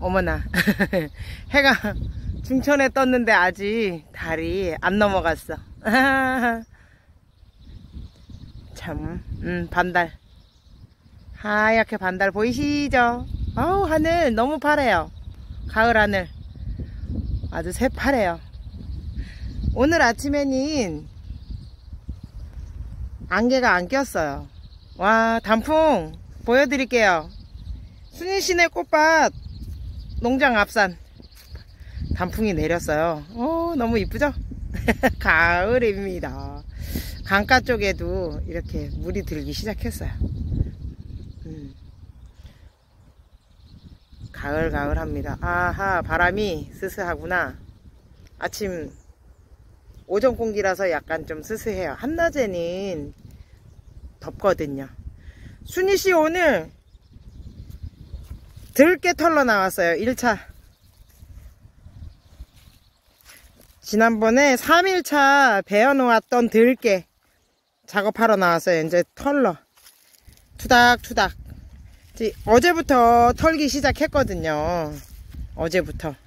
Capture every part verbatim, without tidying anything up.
어머나. 해가 중천에 떴는데 아직 달이 안 넘어갔어. 참, 음, 반달. 하얗게 반달 보이시죠? 아우, 하늘 너무 파래요. 가을 하늘. 아주 새파래요. 오늘 아침에는 안개가 안 꼈어요. 와, 단풍 보여드릴게요. 순이시내 꽃밭 농장 앞산 단풍이 내렸어요. 오, 너무 이쁘죠? 가을입니다. 강가 쪽에도 이렇게 물이 들기 시작했어요. 음. 가을 가을 합니다. 아하, 바람이 스스하구나. 아침 오전 공기라서 약간 좀 스스해요. 한낮에는 덥거든요. 순이씨 오늘 들깨 털러 나왔어요. 일 차. 지난번에 삼 일차 베어놓았던 들깨 작업하러 나왔어요. 이제 털러 투닥투닥. 어제부터 털기 시작했거든요. 어제부터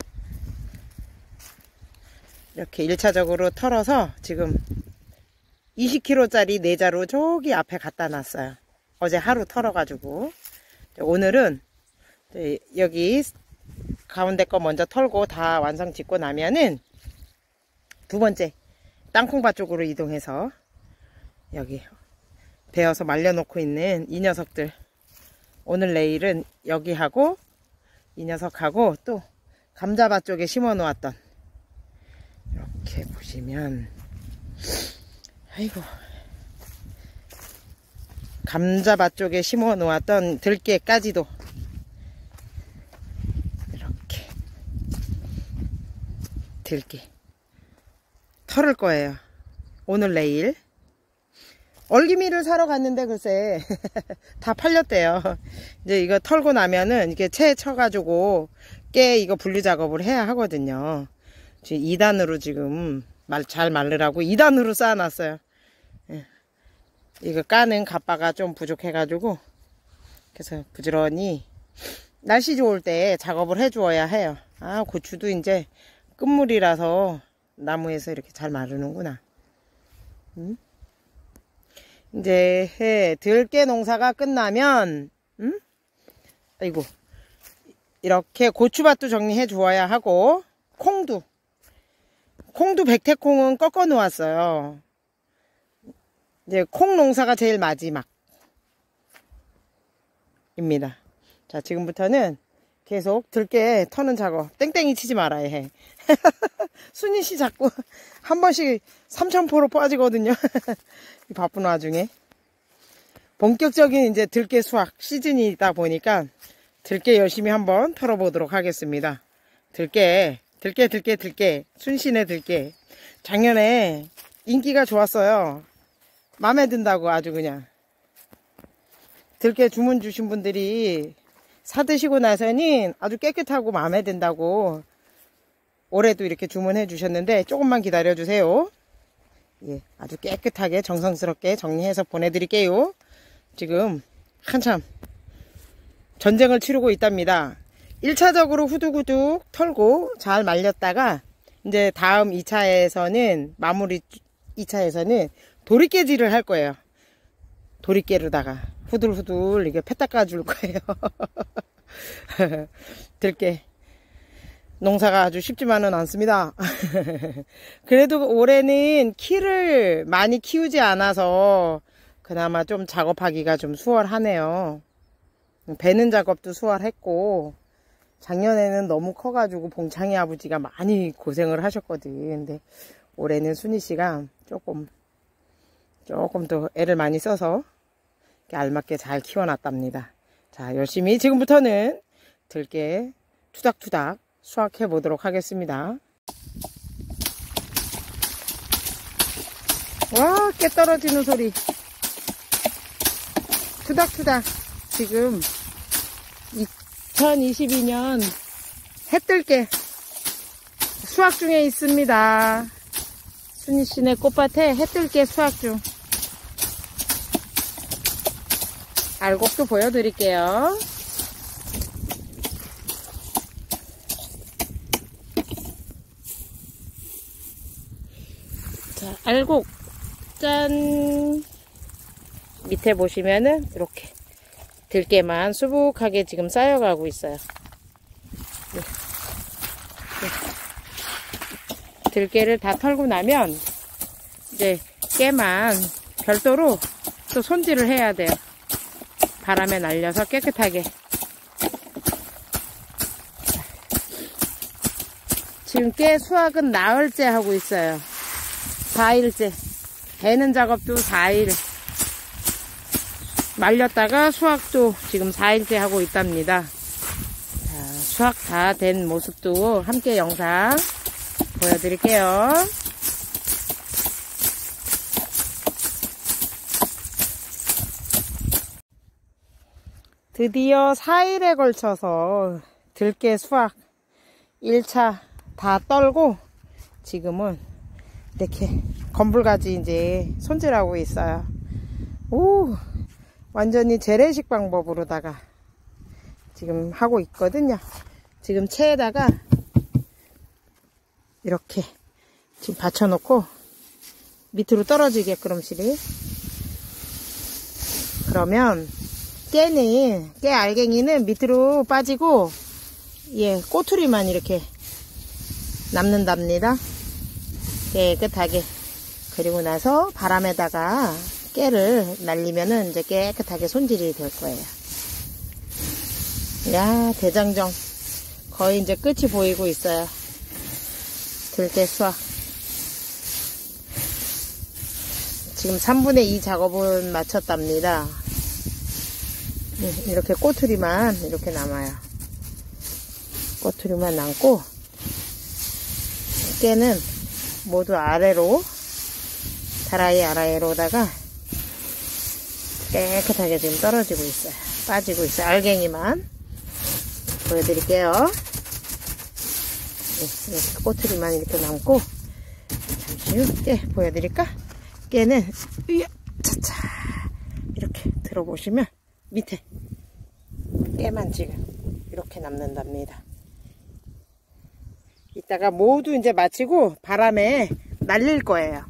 이렇게 일 차적으로 털어서 지금 이십 킬로그램짜리 내자로 저기 앞에 갖다 놨어요. 어제 하루 털어가지고 오늘은 여기 가운데 거 먼저 털고 다 완성 짓고 나면은 두 번째 땅콩밭 쪽으로 이동해서 여기 베어서 말려놓고 있는 이 녀석들 오늘 내일은 여기 하고 이 녀석하고 또 감자밭 쪽에 심어 놓았던 이렇게 보시면 아이고 감자밭 쪽에 심어 놓았던 들깨까지도 이렇게 들깨 털을 거예요. 오늘 내일 얼기미를 사러 갔는데 글쎄 다 팔렸대요. 이제 이거 털고 나면은 이렇게 채 쳐가지고 깨 이거 분리 작업을 해야 하거든요. 지금 이 단으로 지금 말, 잘 말르라고 이 단으로 쌓아놨어요. 예. 이거 까는 갑바가 좀 부족해가지고 그래서 부지런히 날씨 좋을 때 작업을 해 주어야 해요. 아, 고추도 이제 끝물이라서 나무에서 이렇게 잘 마르는구나. 음? 이제 해 들깨 농사가 끝나면 음? 아이고 이렇게 고추밭도 정리해 주어야 하고 콩도 콩도 백태콩은 꺾어 놓았어요. 이제 콩 농사가 제일 마지막입니다. 자, 지금부터는 계속 들깨 터는 작업 땡땡이 치지 말아야 해. 순이씨 자꾸 한 번씩 삼천포로 빠지거든요. 바쁜 와중에 본격적인 이제 들깨 수확 시즌이다 보니까 들깨 열심히 한번 털어보도록 하겠습니다. 들깨 들깨 들깨 들깨 순신의 들깨 작년에 인기가 좋았어요. 마음에 든다고 아주 그냥 들깨 주문 주신 분들이 사드시고 나서는 아주 깨끗하고 마음에 든다고 올해도 이렇게 주문해 주셨는데 조금만 기다려 주세요. 예, 아주 깨끗하게 정성스럽게 정리해서 보내드릴게요. 지금 한참 전쟁을 치르고 있답니다. 일 차적으로 후두구둑 털고 잘 말렸다가 이제 다음 이 차에서는 마무리 이 차에서는 도리깨질을 할 거예요. 도리깨로다가 후들후들 이게 패 닦아줄 거예요. 들깨 농사가 아주 쉽지만은 않습니다. 그래도 올해는 키를 많이 키우지 않아서 그나마 좀 작업하기가 좀 수월하네요. 베는 작업도 수월했고 작년에는 너무 커가지고 봉창이 아버지가 많이 고생을 하셨거든. 근데 올해는 순이씨가 조금 조금 더 애를 많이 써서 알맞게 잘 키워놨답니다. 자, 열심히 지금부터는 들깨 투닥투닥 수확해 보도록 하겠습니다. 와, 깨 떨어지는 소리. 투닥투닥. 지금 이천이십이 년 해뜰깨 수확 중에 있습니다. 순이씨네 꽃밭에 해뜰깨 수확 중. 알곡도 보여드릴게요. 자, 알곡 짠. 밑에 보시면은 이렇게 들깨만 수북하게 지금 쌓여가고 있어요. 네. 네. 들깨를 다 털고 나면 이제 깨만 별도로 또 손질을 해야 돼요. 바람에 날려서 깨끗하게. 지금 깨 수확은 나흘째 하고 있어요. 사 일째. 베는 작업도 사 일. 말렸다가 수확도 지금 사 일째 하고 있답니다. 자, 수확 다 된 모습도 함께 영상 보여드릴게요. 드디어 사 일에 걸쳐서 들깨 수확 일 차 다 떨고 지금은 이렇게 건불가지 이제 손질하고 있어요. 오, 완전히 재래식 방법으로다가 지금 하고 있거든요. 지금 체에다가 이렇게 지금 받쳐놓고 밑으로 떨어지게끔 실이. 그러면 깨는, 깨 알갱이는 밑으로 빠지고, 예, 꼬투리만 이렇게 남는답니다. 깨끗하게. 그리고 나서 바람에다가 깨를 날리면은 이제 깨끗하게 손질이 될 거예요. 야, 대장정. 거의 이제 끝이 보이고 있어요. 들깨 수확. 지금 삼분의 이 작업은 마쳤답니다. 이렇게 꼬투리만 이렇게 남아요. 꼬투리만 남고 깨는 모두 아래로 다라이 아래로다가 깨끗하게 지금 떨어지고 있어요. 빠지고 있어요. 알갱이만 보여드릴게요. 네, 이렇게 꼬투리만 이렇게 남고 잠시 후 깨 보여드릴까? 깨는 으야 차차 이렇게 들어보시면 밑에 깨만 지금 이렇게 남는답니다. 이따가 모두 이제 마치고 바람에 날릴 거예요.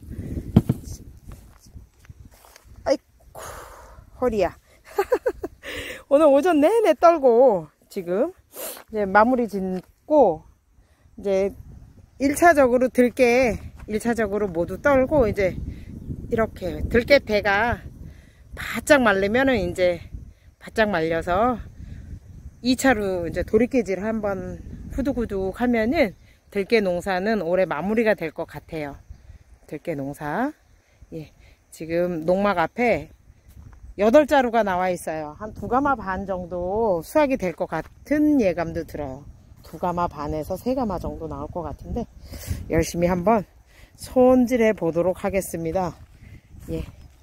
아이쿠 허리야. 오늘 오전 내내 떨고 지금 이제 마무리 짓고 이제 일 차적으로 들깨 일 차적으로 모두 떨고 이제 이렇게 들깨 대가 바짝 말리면은 이제 바짝 말려서 이 차로 이제 도리깨질 한번 후두구둑 하면은 들깨 농사는 올해 마무리가 될 것 같아요. 들깨 농사. 예. 지금 농막 앞에 여덟 자루가 나와 있어요. 한 두 가마 반 정도 수확이 될 것 같은 예감도 들어요. 두 가마 반에서 세 가마 정도 나올 것 같은데 열심히 한번 손질해 보도록 하겠습니다. 예.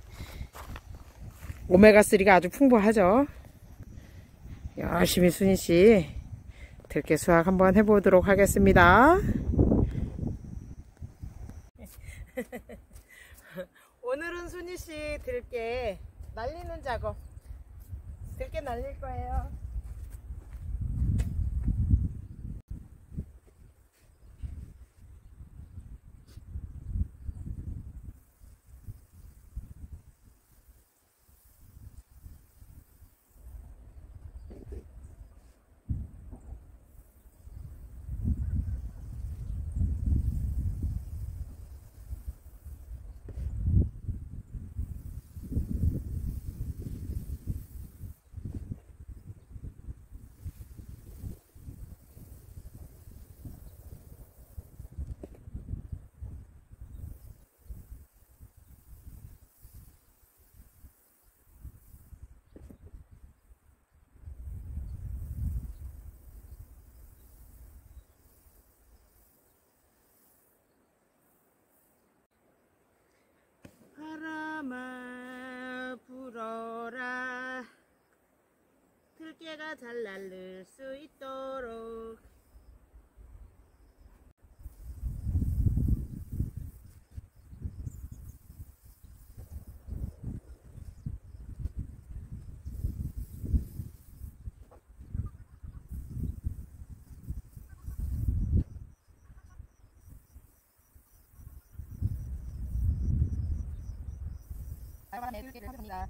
오메가삼가 아주 풍부하죠. 열심히 순이씨 들깨 수확 한번 해보도록 하겠습니다. 오늘은 순이씨 들깨 날리는 작업, 들깨 날릴 거예요. 바람아 불어라 들깨가 잘 날릴 수 있도록. 알바네 교육계를 하겠습니다.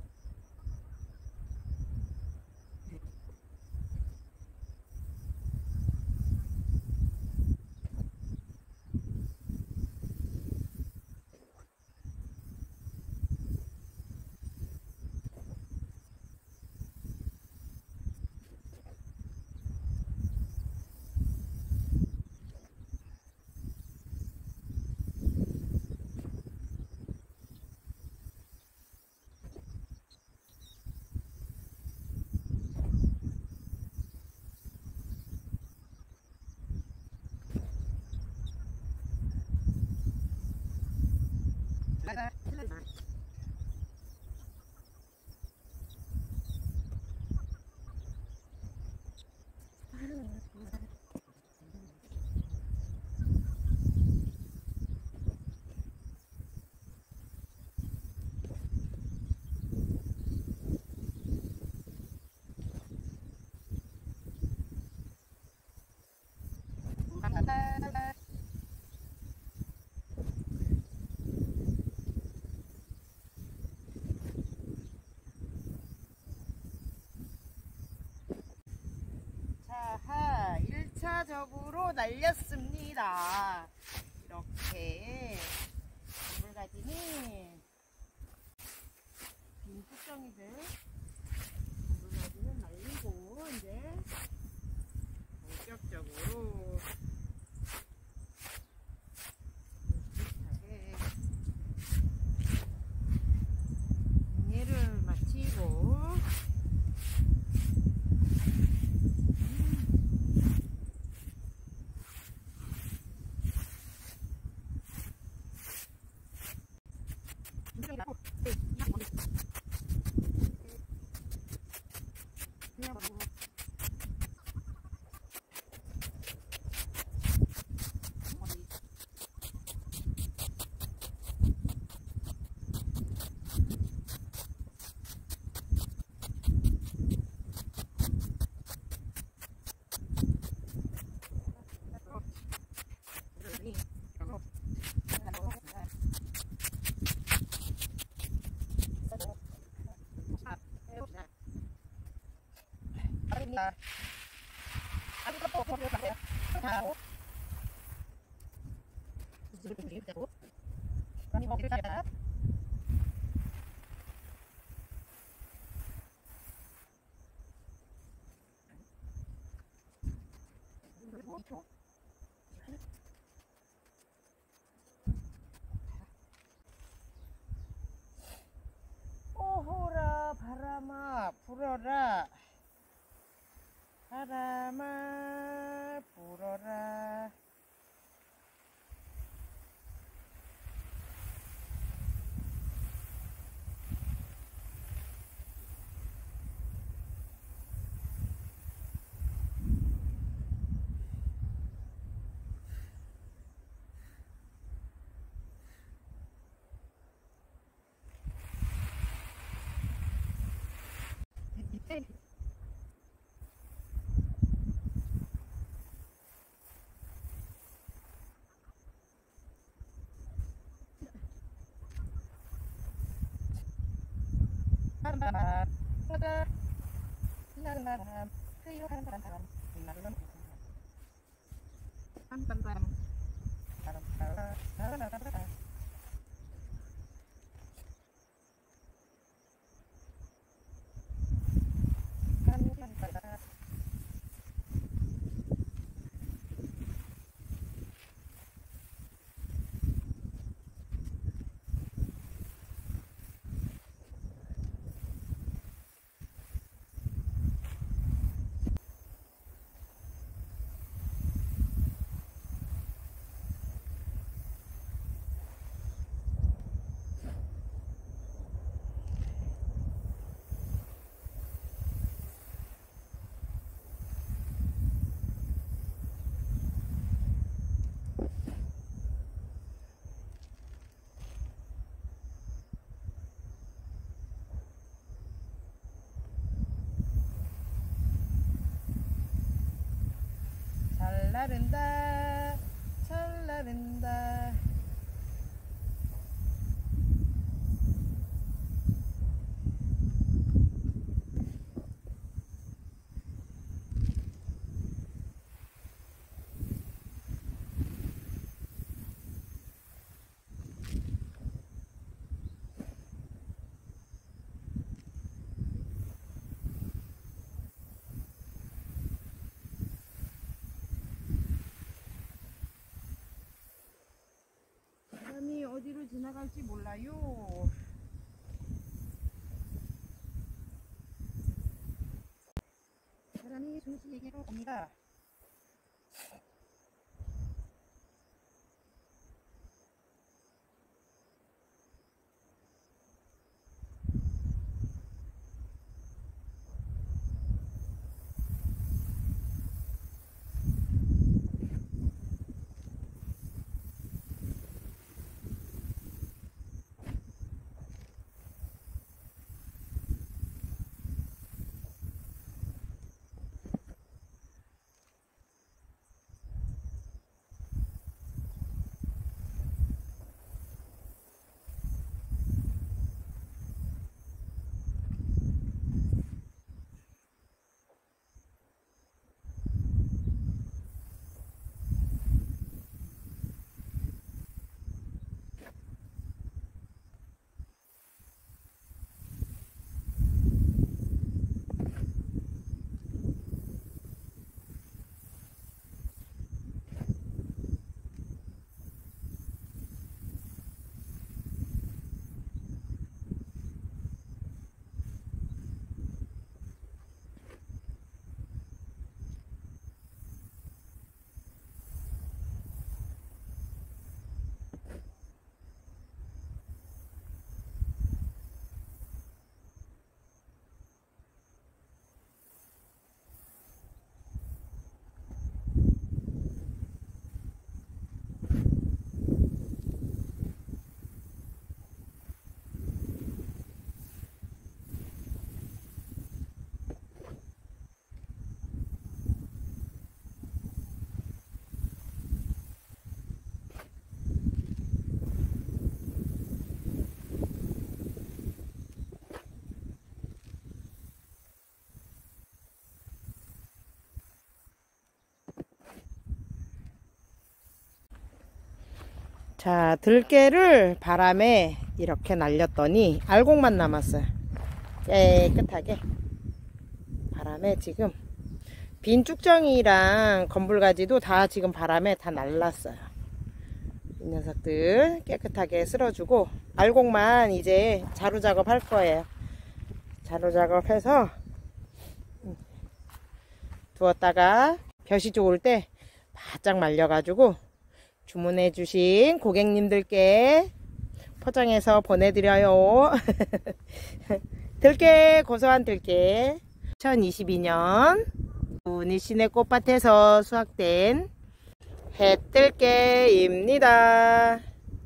자, 일 차적으로 날렸습니다. 이렇게 건물가지니 빈 뚜껑이들 건물가지는 날리고 이제 본격적으로 비슷하게 정리를 마치고 오호라 바람아 불어라, 바람아 불어라. 바람 바람 나는 바람 그리워하는 바람 바람 나는 바람 바람 바람 바람 바람 바람 바람 잘 나른다 잘 나른다. 나갈지 몰라요. 사람이 순수에게로 옵니다. 자, 들깨를 바람에 이렇게 날렸더니 알곡만 남았어요. 깨끗하게 바람에 지금 빈 쭉정이랑 건불가지도 다 지금 바람에 다 날랐어요. 이 녀석들 깨끗하게 쓸어주고 알곡만 이제 자루 작업 할 거예요. 자루 작업해서 두었다가 벼시 좋을 때 바짝 말려가지고 주문해 주신 고객님들께 포장해서 보내드려요. 들깨, 고소한 들깨. 이천이십이 년 니시네 꽃밭에서 수확된 햇들깨입니다.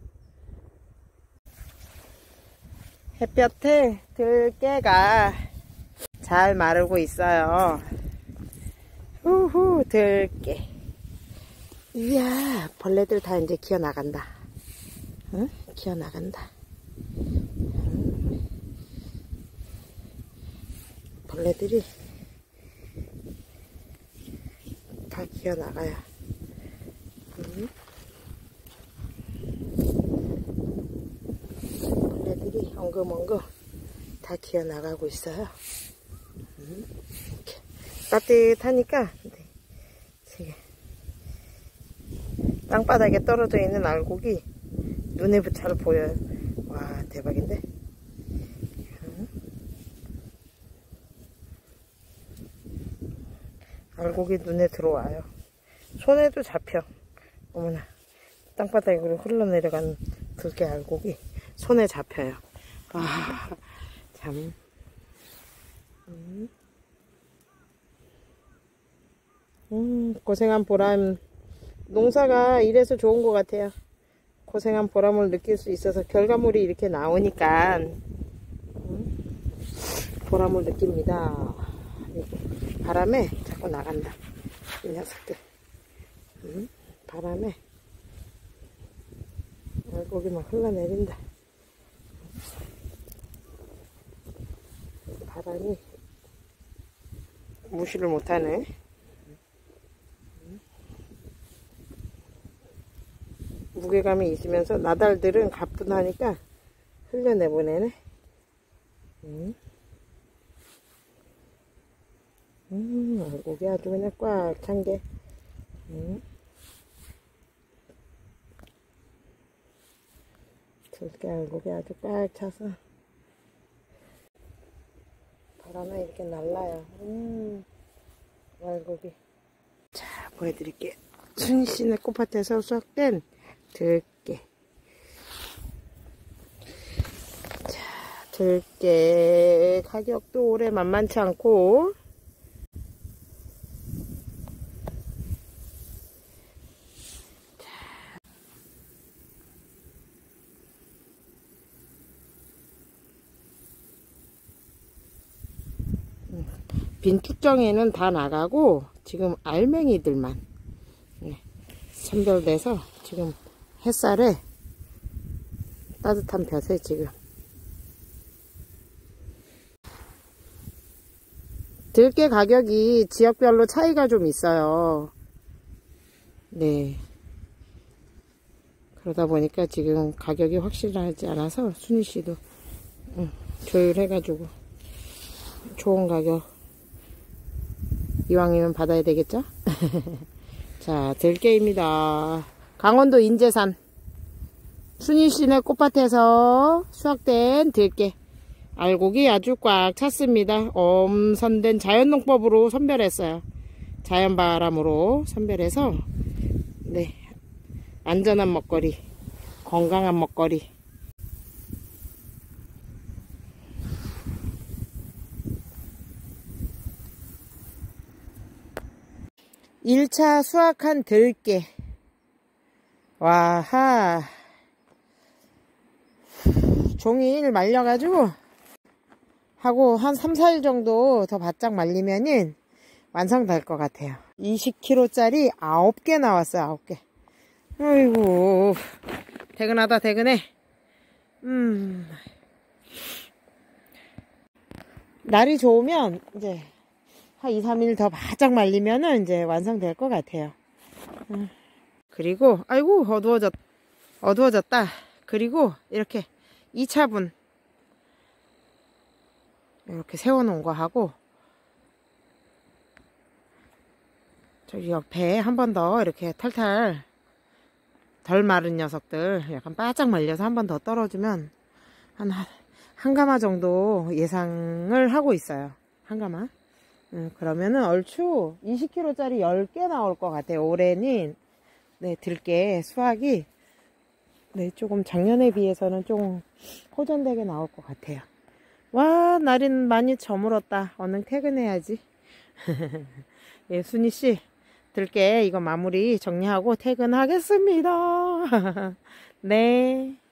햇볕에 들깨가 잘 마르고 있어요. 후후, 들깨. 이야, 벌레들 다 이제 기어 나간다. 응? 기어 나간다. 응? 벌레들이 다 기어 나가요. 응? 벌레들이 엉금엉금 다 기어 나가고 있어요. 응? 이렇게 따뜻하니까 지금 땅바닥에 떨어져 있는 알곡이 눈에 잘 보여요. 와, 대박인데? 응? 알곡이 눈에 들어와요. 손에도 잡혀. 어머나, 땅바닥으로 흘러내려간 들깨 알곡이 손에 잡혀요. 아, 참. 음, 음 고생한 보람. 농사가 이래서 좋은 것 같아요. 고생한 보람을 느낄 수 있어서 결과물이 이렇게 나오니까 음, 보람을 느낍니다. 바람에 자꾸 나간다. 이 녀석들. 음, 바람에 알곡이 막 흘러내린다. 바람이 무시를 못하네. 무게감이 있으면서 나달들은 가뿐하니까 흘려내보내네. 음, 음 알곡이 아주 그냥 꽉 찬 게. 음. 들깨 알곡이 아주 꽉 차서 바람에 이렇게 날라요. 음, 알곡이. 자, 보여드릴게요. 순씨네 꽃밭에서 수확된 들깨. 자, 들깨 가격도 올해 만만치 않고, 빈축정에는 다 나가고 지금 알맹이들만 선별돼서 지금 햇살에 따뜻한 볕에 지금 들깨 가격이 지역별로 차이가 좀 있어요. 네. 그러다 보니까 지금 가격이 확실하지 않아서 순이씨도 음, 조율해가지고 좋은 가격 이왕이면 받아야 되겠죠? 자, 들깨입니다. 강원도 인제산 순이씨네 꽃밭에서 수확된 들깨 알곡이 아주 꽉 찼습니다. 엄선된 자연농법으로 선별했어요. 자연바람으로 선별해서 네, 안전한 먹거리, 건강한 먹거리. 일 차 수확한 들깨. 와하. 종일 말려가지고 하고 한 삼, 사 일 정도 더 바짝 말리면은 완성될 것 같아요. 이십 킬로그램짜리 아홉 개 나왔어요. 아홉 개. 아이고, 퇴근하다 퇴근해. 음. 날이 좋으면 이제 한 이, 삼 일 더 바짝 말리면은 이제 완성될 것 같아요. 음. 그리고 아이고 어두워졌 어두워졌다. 그리고 이렇게 이 차분 이렇게 세워놓은 거 하고 저기 옆에 한 번 더 이렇게 탈탈 덜 마른 녀석들 약간 바짝 말려서 한 번 더 떨어주면 한 한 가마 정도 예상을 하고 있어요. 한 가마. 음, 그러면은 얼추 이십 킬로그램짜리 열 개 나올 것 같아요. 올해는 네, 들깨 수확이 네, 조금 작년에 비해서는 조금 호전되게 나올 것 같아요. 와, 날이 많이 저물었다. 얼른 퇴근해야지. 예, 순이씨 들깨 이거 마무리 정리하고 퇴근하겠습니다. 네.